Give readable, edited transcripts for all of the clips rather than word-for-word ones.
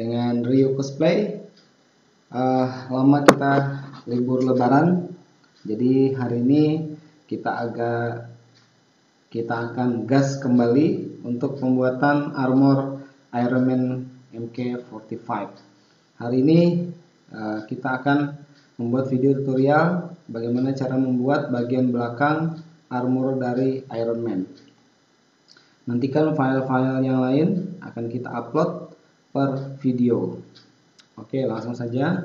dengan Rio Cosplay. Lama kita libur lebaran, jadi hari ini kita akan gas kembali untuk pembuatan armor Iron Man MK45. Hari ini kita akan membuat video tutorial bagaimana cara membuat bagian belakang armor dari Iron Man. Nantikan file-file yang lain akan kita upload per video. Oke, langsung saja.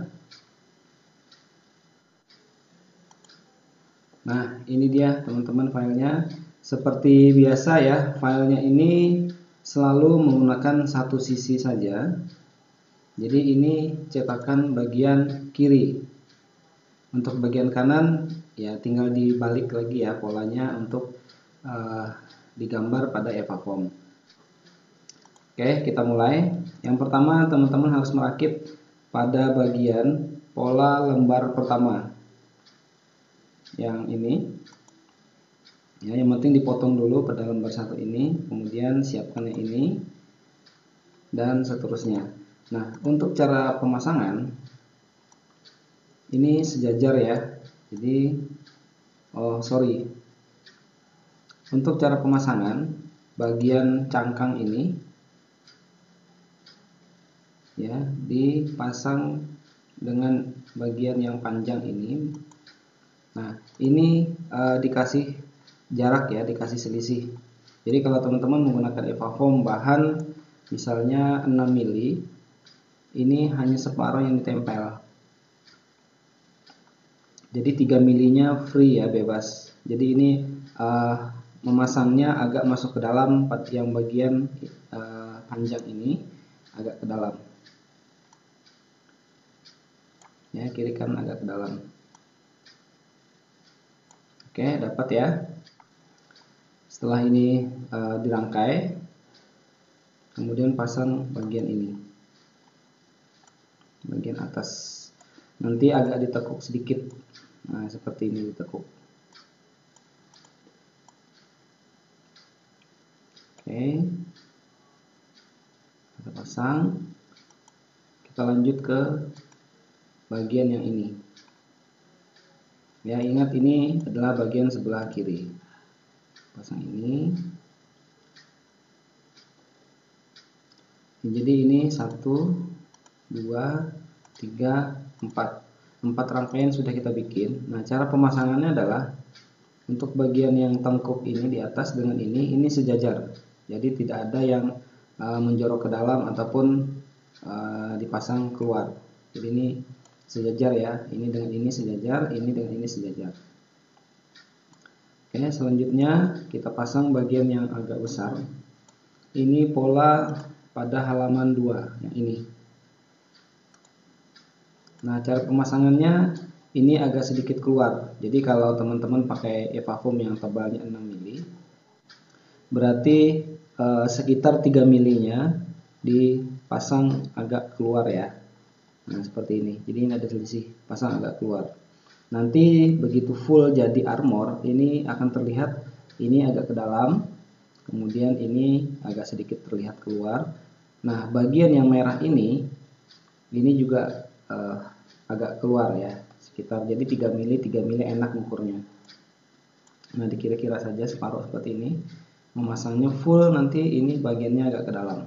Nah, ini dia teman-teman filenya. Seperti biasa ya, filenya ini selalu menggunakan satu sisi saja. Jadi ini cetakan bagian kiri. Untuk bagian kanan ya tinggal dibalik lagi ya polanya untuk digambar pada EvaFoam. Oke, kita mulai. Yang pertama teman-teman harus merakit pada bagian pola lembar pertama. Yang ini. Ya, yang penting dipotong dulu pada lembar satu ini, kemudian siapkan yang ini dan seterusnya. Nah, untuk cara pemasangan ini sejajar ya. Jadi untuk cara pemasangan bagian cangkang ini ya dipasang dengan bagian yang panjang ini. Nah, ini dikasih jarak ya, dikasih selisih. Jadi kalau teman-teman menggunakan EvaFoam bahan misalnya 6 mili, ini hanya separuh yang ditempel. Jadi 3 milinya free ya, bebas. Jadi ini memasangnya agak masuk ke dalam, yang bagian panjang ini agak ke dalam. Ya, kiri kanan agak ke dalam. Oke, dapat ya. Setelah ini dirangkai, kemudian pasang bagian ini, bagian atas. Nanti agak ditekuk sedikit. Nah, seperti ini ditekuk. Oke, kita pasang. Kita lanjut ke bagian yang ini. Ya, ingat ini adalah bagian sebelah kiri. Pasang ini. Jadi ini 1, 2, 3, 4. 4 rangkaian sudah kita bikin. Nah, cara pemasangannya adalah untuk bagian yang tengkuk ini di atas dengan ini sejajar. Jadi tidak ada yang menjorok ke dalam ataupun dipasang keluar. Jadi ini sejajar ya. Ini dengan ini sejajar, ini dengan ini sejajar. Oke, selanjutnya kita pasang bagian yang agak besar. Ini pola pada halaman 2 yang ini. Nah, cara pemasangannya ini agak sedikit keluar. Jadi kalau teman-teman pakai EvaFoam yang tebalnya 6 mili, berarti sekitar 3 milinya dipasang agak keluar ya. Nah, seperti ini. Jadi ini ada selisih, pasang agak keluar. Nanti begitu full jadi armor, ini akan terlihat ini agak ke dalam, kemudian ini agak sedikit terlihat keluar. Nah, bagian yang merah ini juga agak keluar ya, sekitar jadi 3 mili enak ukurnya. Nah, dikira-kira saja separuh seperti ini. Memasangnya full nanti ini bagiannya agak ke dalam.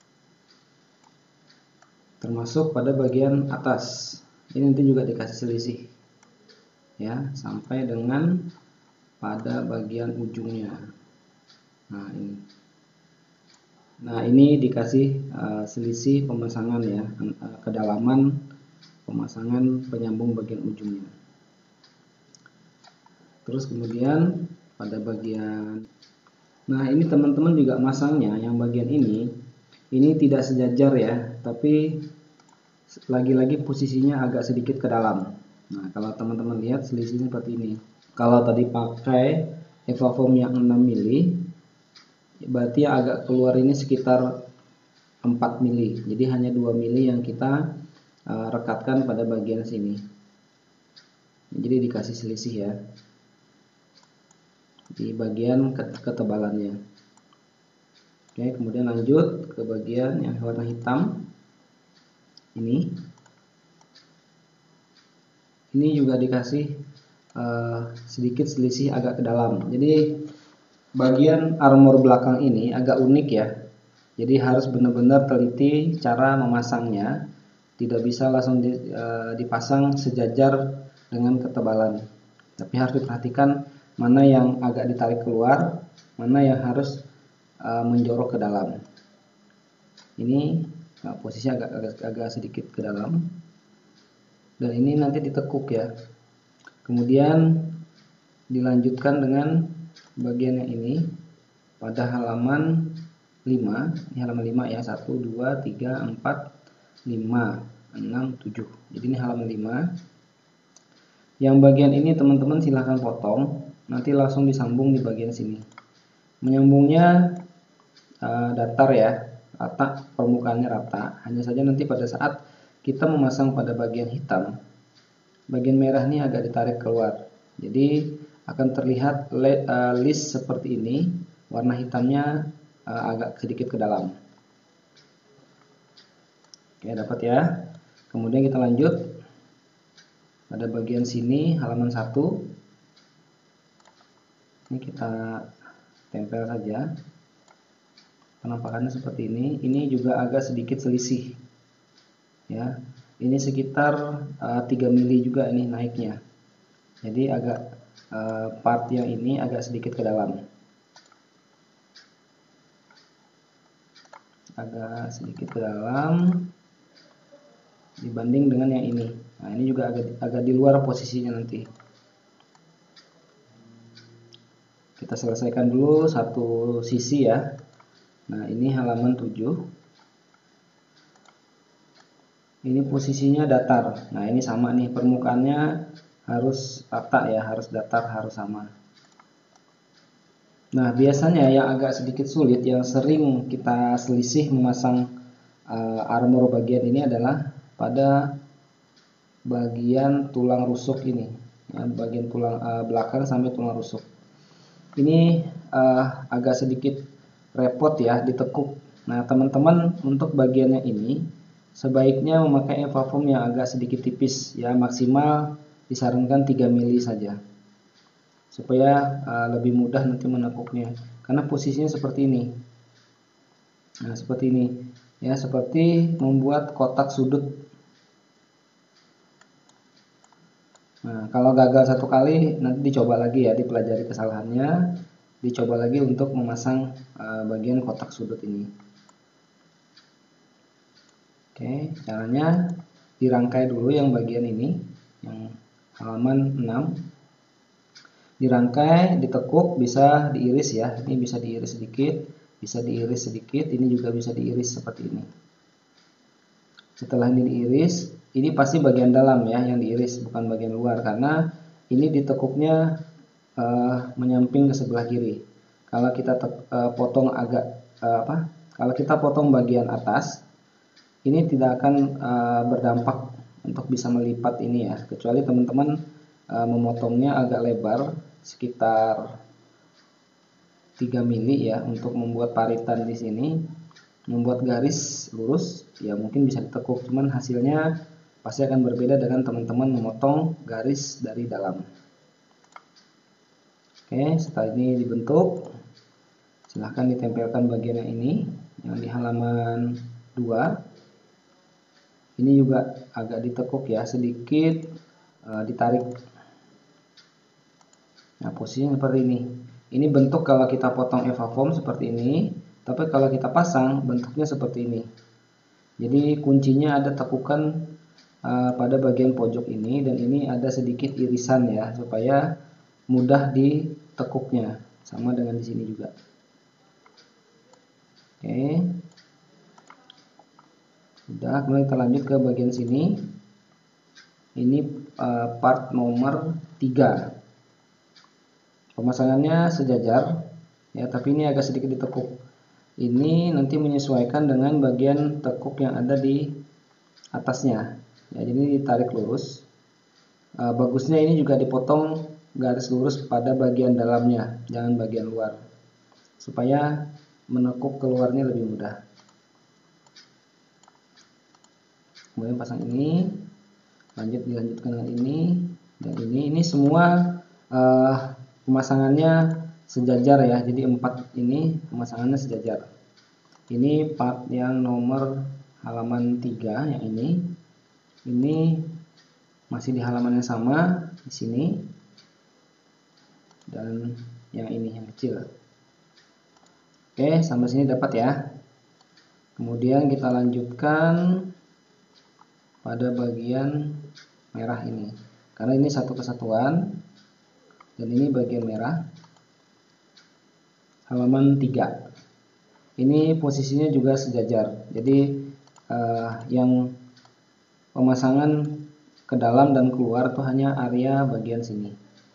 Termasuk pada bagian atas. Ini nanti juga dikasih selisih. Ya, sampai dengan pada bagian ujungnya. Nah, ini. Nah, ini dikasih selisih pemasangan ya, kedalaman pemasangan penyambung bagian ujungnya. Terus kemudian pada bagian, nah ini teman-teman juga masangnya yang bagian ini tidak sejajar ya, tapi lagi-lagi posisinya agak sedikit ke dalam. Nah, kalau teman-teman lihat selisihnya seperti ini. Kalau tadi pakai EvaFoam yang 6 mili, berarti agak keluar ini sekitar 4 mili. Jadi hanya 2 mili yang kita rekatkan pada bagian sini. Jadi dikasih selisih ya di bagian ketebalannya. Oke, kemudian lanjut ke bagian yang warna hitam. ini juga dikasih sedikit selisih agak ke dalam. Jadi bagian armor belakang ini agak unik ya. Jadi harus benar-benar teliti cara memasangnya. Tidak bisa langsung dipasang sejajar dengan ketebalan. Tapi harus diperhatikan mana yang agak ditarik keluar, mana yang harus menjorok ke dalam. Ini posisinya agak sedikit ke dalam. Dan ini nanti ditekuk ya. Kemudian dilanjutkan dengan bagian yang ini pada halaman 5. Ini halaman 5 ya. 1, 2, 3, 4, 5, 6, 7. Jadi ini halaman 5. Yang bagian ini teman-teman silahkan potong. Nanti langsung disambung di bagian sini. Menyambungnya datar ya. Rata, permukaannya rata. Hanya saja nanti pada saat kita memasang pada bagian hitam, bagian merah ini agak ditarik keluar. Jadi akan terlihat list seperti ini. Warna hitamnya agak sedikit ke dalam. Oke, dapat ya. Kemudian kita lanjut pada bagian sini halaman 1. Ini kita tempel saja. Penampakannya seperti ini. Ini juga agak sedikit selisih ya. Ini sekitar 3 mili juga ini naiknya. Jadi agak part yang ini agak sedikit ke dalam. Agak sedikit ke dalam dibanding dengan yang ini. Nah, ini juga agak di luar posisinya nanti. Kita selesaikan dulu satu sisi ya. Nah, ini halaman 7. Ini posisinya datar. Nah, ini sama nih, permukaannya harus rata ya, harus datar, harus sama. Nah, biasanya yang agak sedikit sulit, yang sering kita selisih memasang armor bagian ini adalah pada bagian tulang rusuk ini ya, bagian tulang belakang sampai tulang rusuk ini agak sedikit repot ya ditekuk. Nah, teman-teman untuk bagiannya ini sebaiknya memakai evafoam yang agak sedikit tipis ya, maksimal disarankan 3 mili saja supaya lebih mudah nanti menekuknya, karena posisinya seperti ini. Nah, seperti ini ya, seperti membuat kotak sudut. Nah, kalau gagal satu kali nanti dicoba lagi ya, dipelajari kesalahannya, dicoba lagi untuk memasang bagian kotak sudut ini. Oke, caranya dirangkai dulu yang bagian ini, yang halaman 6. Dirangkai, ditekuk, bisa diiris ya. Ini bisa diiris sedikit, bisa diiris sedikit, ini juga bisa diiris seperti ini. Setelah ini diiris, ini pasti bagian dalam ya yang diiris, bukan bagian luar, karena ini ditekuknya menyamping ke sebelah kiri. Kalau kita potong kalau kita potong bagian atas, ini tidak akan berdampak untuk bisa melipat ini ya, kecuali teman-teman memotongnya agak lebar sekitar 3 mili ya, untuk membuat paritan di sini, membuat garis lurus ya, mungkin bisa ditekuk, cuman hasilnya pasti akan berbeda dengan teman-teman memotong garis dari dalam. Oke, setelah ini dibentuk, silahkan ditempelkan bagian yang ini, yang di halaman 2. Ini juga agak ditekuk ya, sedikit ditarik. Nah, posisinya seperti ini. Ini bentuk kalau kita potong evafoam seperti ini, tapi kalau kita pasang bentuknya seperti ini. Jadi kuncinya ada tekukan pada bagian pojok ini, dan ini ada sedikit irisan ya, supaya mudah ditekuknya, sama dengan di sini juga. Oke, sudah. Kemudian kita lanjut ke bagian sini. Ini part nomor 3. Pemasangannya sejajar ya, tapi ini agak sedikit ditekuk. Ini nanti menyesuaikan dengan bagian tekuk yang ada di atasnya ya, jadi ditarik lurus. Bagusnya ini juga dipotong garis lurus pada bagian dalamnya, jangan bagian luar, supaya menekuk keluarnya lebih mudah. kemudian pasang ini, dilanjutkan dengan ini dan ini semua pemasangannya sejajar ya. Jadi 4 ini pemasangannya sejajar. Ini part yang nomor halaman 3 yang ini masih di halaman yang sama di sini, dan yang ini yang kecil. Oke, sampai sini dapat ya. Kemudian kita lanjutkan pada bagian merah ini, karena ini satu kesatuan dan ini bagian merah. Halaman 3 ini posisinya juga sejajar, jadi yang pemasangan ke dalam dan keluar itu hanya area bagian sini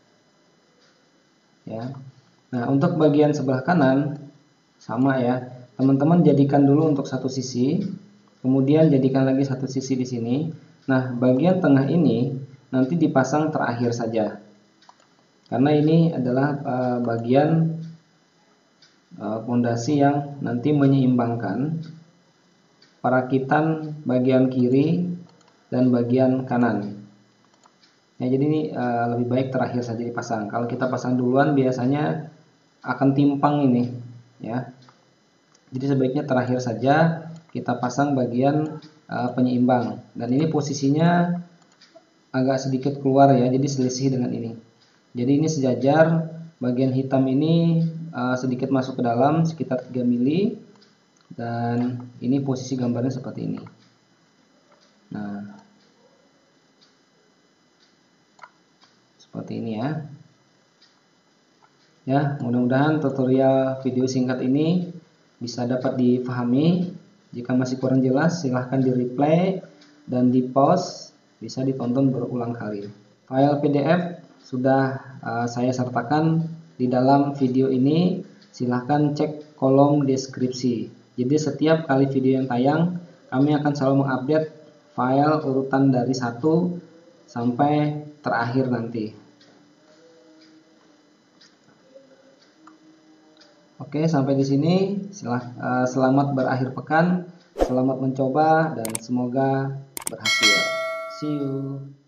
ya. Nah, untuk bagian sebelah kanan sama ya, teman-teman jadikan dulu untuk satu sisi, kemudian jadikan lagi satu sisi di sini. Nah, bagian tengah ini nanti dipasang terakhir saja, karena ini adalah bagian pondasi yang nanti menyeimbangkan perakitan bagian kiri dan bagian kanan. Ya, jadi ini lebih baik terakhir saja dipasang. Kalau kita pasang duluan biasanya akan timpang ini ya. Jadi sebaiknya terakhir saja kita pasang bagian penyeimbang, dan ini posisinya agak sedikit keluar ya, jadi selisih dengan ini. Jadi ini sejajar, bagian hitam ini sedikit masuk ke dalam sekitar 3 mili, dan ini posisi gambarnya seperti ini. Nah, seperti ini ya. Ya, mudah-mudahan tutorial video singkat ini bisa dapat dipahami. Jika masih kurang jelas, silahkan di replay dan di pause, bisa ditonton berulang kali. File PDF sudah saya sertakan di dalam video ini. Silahkan cek kolom deskripsi. Jadi setiap kali video yang tayang, kami akan selalu mengupdate file urutan dari 1 sampai terakhir nanti. Oke, sampai di sini. Selamat berakhir pekan, selamat mencoba, dan semoga berhasil. See you.